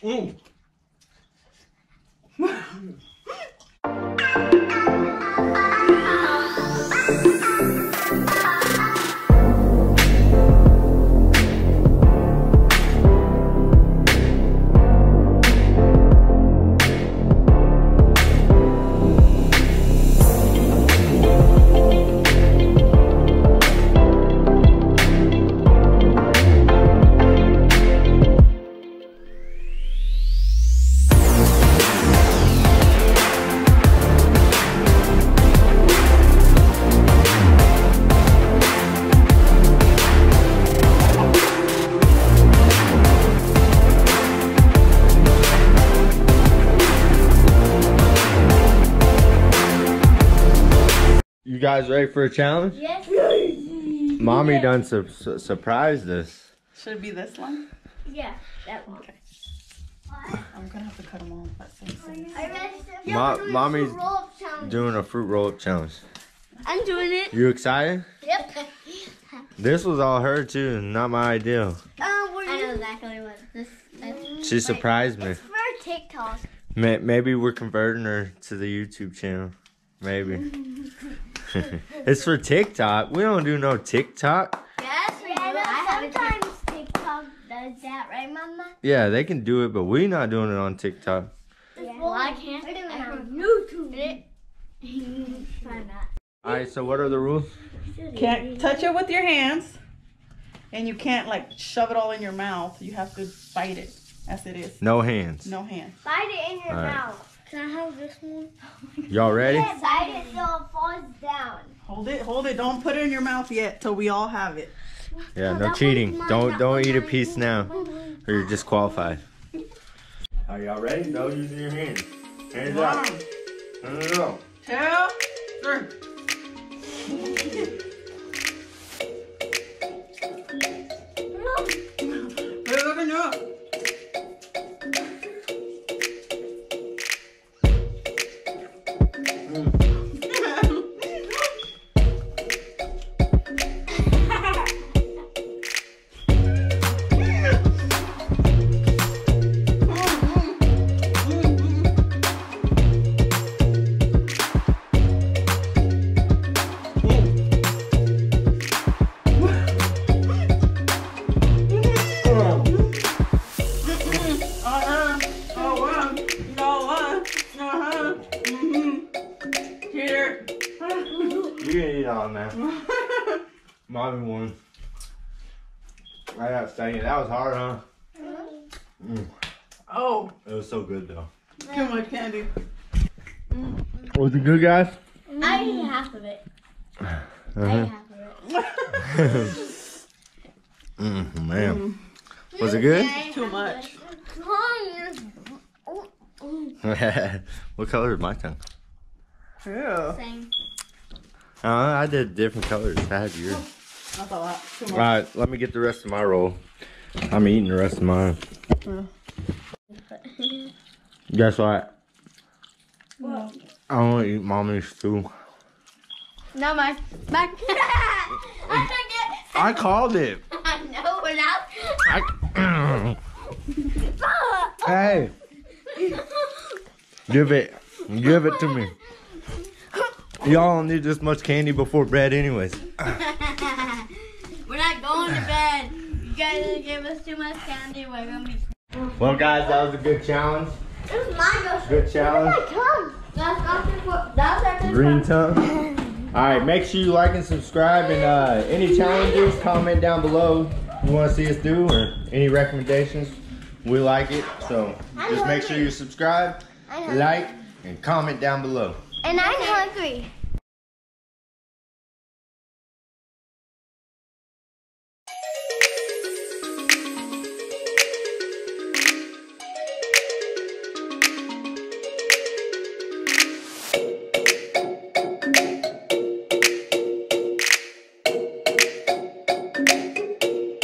Mm. You guys ready for a challenge? Yes. Mommy done surprised us. Should it be this one? Yeah, that one. Okay. I'm gonna have to cut them off at the same I Mommy's doing a fruit roll-up challenge. I'm doing it. You excited? Yep. This was all her too, not my idea. I know exactly what this is. She surprised me. It's for TikTok. Maybe we're converting her to the YouTube channel. Maybe. It's for TikTok. We don't do no TikTok. Yes, we do. Sometimes TikTok does that, right, Mama? Yeah, they can do it, but we not doing it on TikTok. Yeah. Well, I can't. We're doing it on YouTube. Why not? Alright, so what are the rules? Can't touch it with your hands, and you can't like shove it all in your mouth. You have to bite it as it is. No hands. No hands. Bite it in your All right. mouth. Can I have this one? Y'all ready? Yeah, bite it so it falls down. Hold it, hold it. Don't put it in your mouth yet till we all have it. Yeah, Oh, no that cheating. one's mine, Don't eat a mine. piece now, or you're disqualified. Are y'all ready? No using your hands. Hands up. Hands up. 2, 3. We're looking up. You can eat all now. Mommy won. I gotta say, that was hard, huh? Mm. Oh, It was so good though. too much candy. Was it good, guys? I ate half of it. I ate half of it. Man. Was it good? Too much. What color is my tongue? Yeah. Same. I did different colors. I had yours. That's a lot. Too much. Alright, let me get the rest of my roll. I'm eating the rest of mine. Guess what? What? I want to eat mommy's too. No, mine. Mine. I took it. I called it. I know, but now. Hey, give it to me. Y'all don't need this much candy before bed anyways. We're not going to bed. You guys gave us too much candy. We're gonna be. Well guys, that was a good challenge. It was mine. Good challenge. That's Green tongue. Alright, make sure you like and subscribe, and any challenges, comment down below you want to see us do, or any recommendations. We like it, so just make sure you subscribe, like, and comment down below. And I'm hungry.